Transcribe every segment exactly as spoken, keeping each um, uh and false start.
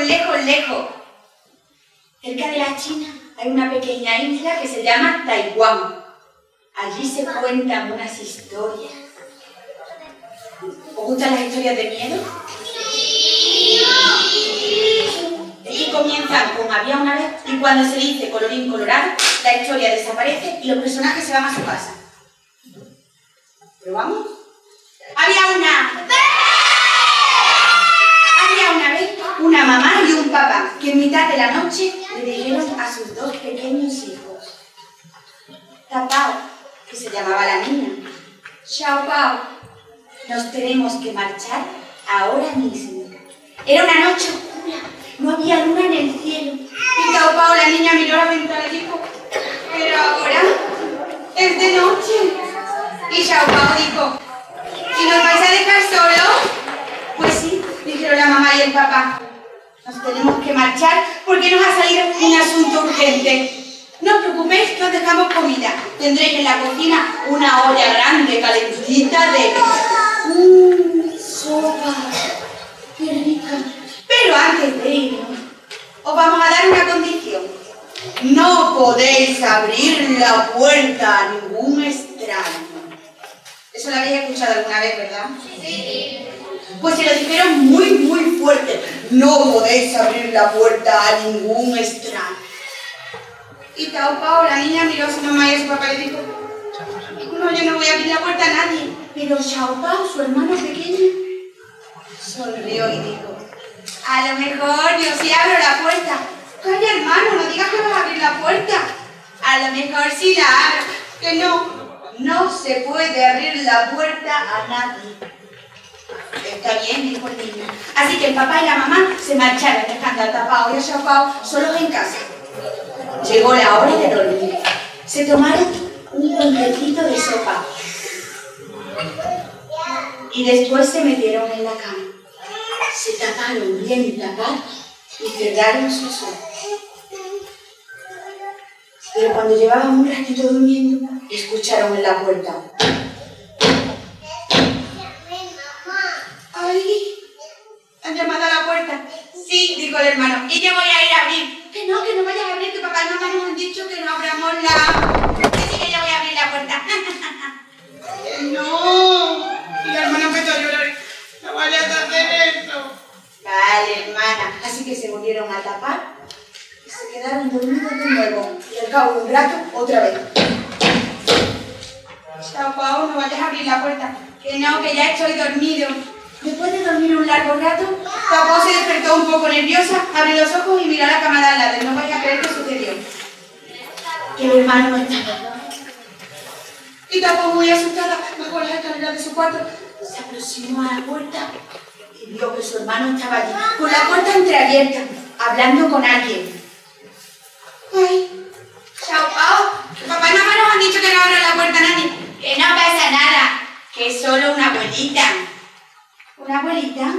lejos, lejos, lejos. Cerca de la China hay una pequeña isla que se llama Taiwán. Allí se cuentan unas historias. ¿Os gustan las historias de miedo? Es que comienzan con había una vez y cuando se dice colorín colorado, la historia desaparece y los personajes se van a su casa. ¿Probamos? Había una... Había una vez una mamá y un papá que en mitad de la noche le dijeron a sus dos pequeños hijos. Tapao, que se llamaba la niña. Xiao Pao, nos tenemos que marchar ahora mismo. Era una noche oscura, no había luna en el cielo. Y Xiao Pao, la niña, miró a la ventana y dijo, pero ahora es de noche. Y Xiao Pao dijo, ¿y nos vais a dejar solos? Pues sí, dijeron la mamá y el papá. Nos tenemos que marchar porque nos ha salido un asunto urgente. No os preocupéis que os dejamos comida. Tendréis en la cocina una olla grande, calentita de... ¡Mmm! ¡Sopa! ¡Qué rica! Pero antes de irnos, os vamos a dar una condición. No podéis abrir la puerta a ningún extraño. Eso lo habéis escuchado alguna vez, ¿verdad? Sí. Pues se lo dijeron muy, muy fuerte. No podéis abrir la puerta a ningún extraño. Y Xiao Pao, la niña, miró a su mamá y a su papá y le dijo, no, yo no voy a abrir la puerta a nadie. Pero Xiao Pao, su hermano pequeño, sonrió y dijo, a lo mejor yo sí abro la puerta. Calla, hermano, no digas que vas a abrir la puerta. A lo mejor sí la abro. Que no. No se puede abrir la puerta a nadie. Está bien, dijo el niño. Así que el papá y la mamá se marcharon dejando a Tapao y a Xiao Pao solos en casa. Llegó la hora de dormir. Se tomaron un botecito de sopa. Y después se metieron en la cama. Se taparon bien tapados y cerraron sus ojos. Pero cuando llevaban un ratito durmiendo, escucharon en la puerta. ¡Ay! ¿Han llamado a la puerta? Sí, dijo el hermano. Y yo voy a ir a abrir. Que no, que no vayas a abrir, que papá y mamá nos han dicho que no abramos la... Que sí, que yo voy a abrir la puerta. ¡No! Y la hermana empezó a llorar. No vayas a hacer eso. Vale, hermana. Así que se volvieron a tapar. Se quedaron dormidos de nuevo y al cabo de un rato, otra vez. Xiao Pao, no vayas a abrir la puerta. Que no, que ya estoy dormido. Después de dormir un largo rato, Xiao Pao se despertó un poco nerviosa, abrió los ojos y miró a la cama de al lado. No vaya a creer qué sucedió. Que el hermano no estaba. Y Xiao Pao, muy asustada, bajó las escaleras de su cuarto, se aproximó a la puerta y vio que su hermano estaba allí, con la puerta entreabierta, hablando con alguien. Ay, Xiao Pao, papá y mamá nos han dicho que no abran la puerta a nadie. Que no pasa nada, que es solo una abuelita. ¿Una abuelita?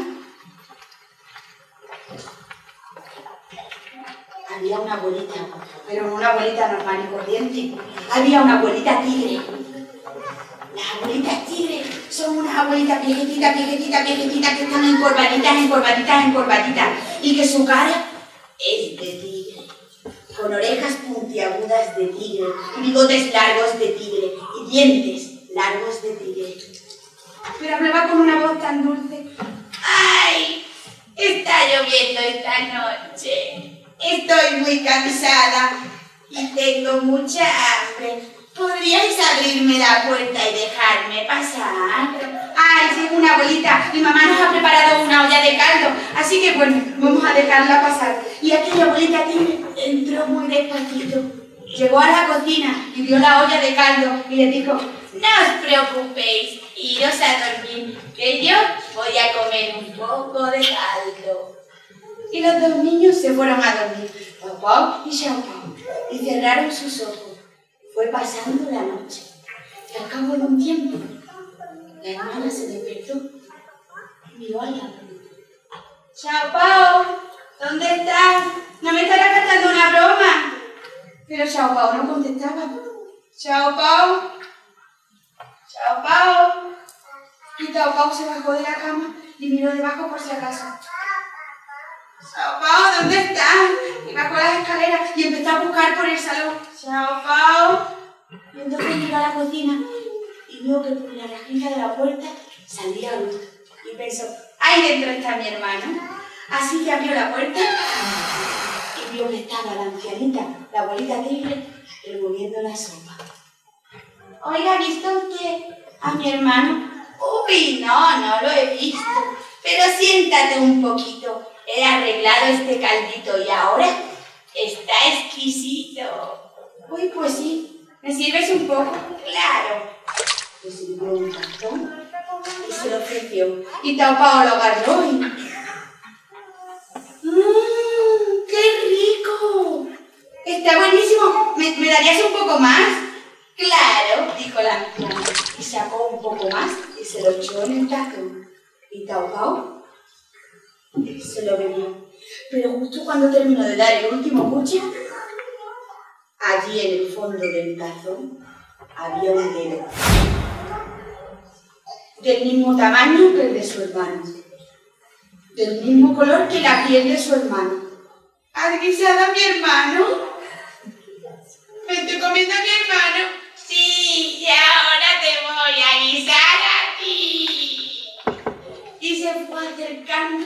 Había una abuelita, pero no una abuelita normal y corriente. Había una abuelita tigre. Las abuelitas tigres son unas abuelitas viejecitas, viejecitas, viejecitas que están encorvaditas, encorvaditas, encorvaditas. Y que su cara es de tigre. Con orejas puntiagudas de tigre, y bigotes largos de tigre, y dientes largos de tigre. Pero hablaba con una voz tan dulce. ¡Ay! Está lloviendo esta noche. Estoy muy cansada y tengo mucha hambre. ¿Podríais abrirme la puerta y dejarme pasar? ¡Ay, sí, una abuelita! Mi mamá nos ha preparado una olla de caldo, así que bueno, vamos a dejarla pasar. Y aquella abuelita tigre entró muy despacito. Llegó a la cocina y vio la olla de caldo y le dijo, no os preocupéis, iros a dormir, que yo voy a comer un poco de caldo. Y los dos niños se fueron a dormir, Xiao Pao y Xiao Pao, y cerraron sus ojos. Fue pasando la noche, y al cabo de un tiempo, la hermana se despertó y miró al lado. ¡Xiao Pao! ¿Dónde estás? ¿No me estarás gastando una broma? Pero Xiao Pao no contestaba. ¡Xiao Pao! ¡Xiao Pao! Y Xiao Pao se bajó de la cama y miró debajo por si acaso. ¡Xiao Pao! escalera y empezó a buscar por el salón. ¡Chao, Pau! Y entonces llegó a la cocina y vio que por la rejilla de la puerta salía luz. Y pensó, ¡ahí dentro está mi hermano! Así que abrió la puerta y vio que estaba la ancianita, la abuelita tigre, removiendo la sopa. Oiga, ¿ha visto usted a mi hermano? Uy, no, no lo he visto. Pero siéntate un poquito. He arreglado este caldito y ahora está exquisito. Uy, pues sí. ¿Me sirves un poco? Claro. Le sirvió un cartón y se lo ofreció. Y Tao Pao lo agarró y... ¡Mmm! ¡Qué rico! Está buenísimo. ¿Me, ¿me darías un poco más? Claro, dijo la anciana. Y sacó un poco más y se lo echó en el tazón. Y Tao Pao se lo bebió. Pero justo cuando terminó de dar el último buche, allí en el fondo del tazón había un dedo. Del mismo tamaño que el de su hermano. Del mismo color que la piel de su hermano. ¿Has guisado a mi hermano? ¿Me estoy comiendo a mi hermano? Sí, y ahora te voy a guisar a ti. Y se fue acercando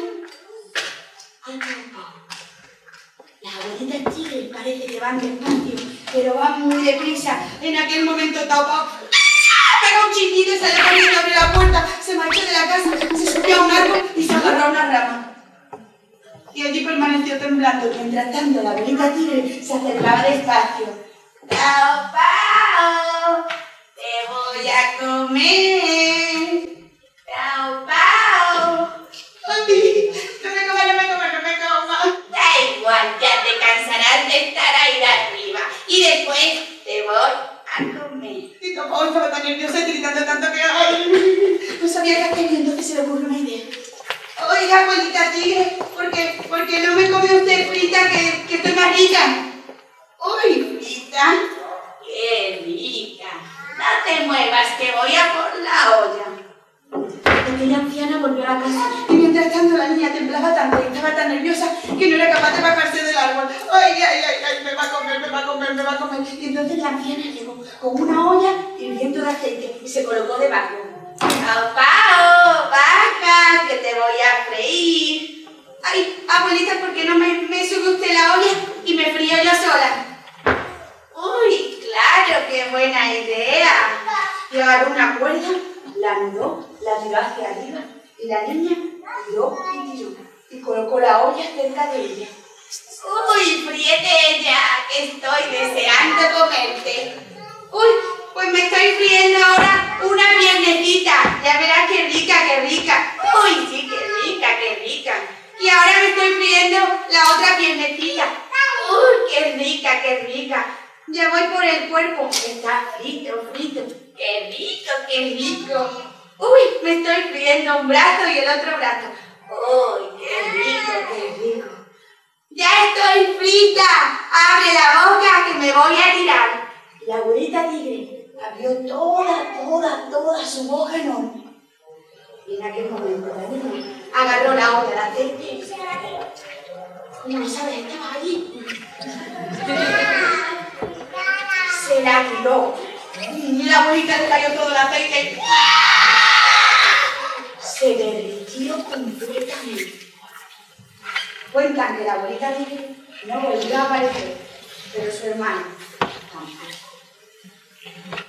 al Tao Pao. Las abuelitas tigres parece que van despacio, pero van muy deprisa. En aquel momento Tao Pao pegó un chiquito y salió corriendo, abrió la puerta, se marchó de la casa, se subió a un árbol y se agarró a una rama. Y allí permaneció temblando. Mientras tanto, la abuelita tigre se acercaba despacio. ¡Tao Pao! ¡Te voy a comer! ¡Tao Pao! ¡Mami! ¡No me comas, no me comas, no me comas! Da igual, ya te cansarás de estar ahí arriba. Y después te voy a comer. Y Tao Pao estaba tan nerviosa y gritando tanto que... ¡ay! No sabía qué hacer y entonces se le ocurrió una idea. Oiga, abuelita tigre, ¿por qué, ¿por qué no me come usted frita que, que estoy más rica? Uy, frita, qué rica. No te muevas que voy a por la olla. Aquella anciana volvió a la casa y mientras tanto la niña temblaba tanto y estaba tan nerviosa que no era capaz de bajarse del árbol. Ay, ay, ay, ay, me va a comer, me va a comer, me va a comer. Y entonces la anciana llegó con una olla hirviendo de aceite y se colocó debajo. ¡Tao Pao! ¡Baja! ¡Que te voy a freír! Ay, abuelita, ¿por qué no me, me sube usted la olla y me frío yo sola? ¡Uy, claro! ¡Qué buena idea! Y agarró una cuerda, la anudó, la tiró hacia arriba y la niña tiró y tiró y colocó la olla cerca de ella. ¡Uy, fríete ya! ¡Que estoy deseando comerte! ¡Uy! Pues me estoy friendo ahora una piernecita. Ya verás qué rica, qué rica. Uy, sí, qué rica, qué rica. Y ahora me estoy friendo la otra piernecita. Uy, qué rica, qué rica. Ya voy por el cuerpo. Está frito, frito. Qué rico, qué rico. Uy, me estoy friendo un brazo y el otro brazo. Uy, qué rico, qué rico. ¡Ya estoy frita! ¡Abre la boca que me voy a tirar! La abuelita tigre abrió toda, toda, toda su boca enorme. Y en aquel momento la niña agarró la olla de aceite. ¿Cómo lo sabes? Estaba allí. Se la tiró. Y la abuelita le cayó todo el aceite. Se derritió completamente. Cuentan que la abuelita tigre no volvió a aparecer, pero su hermano tampoco.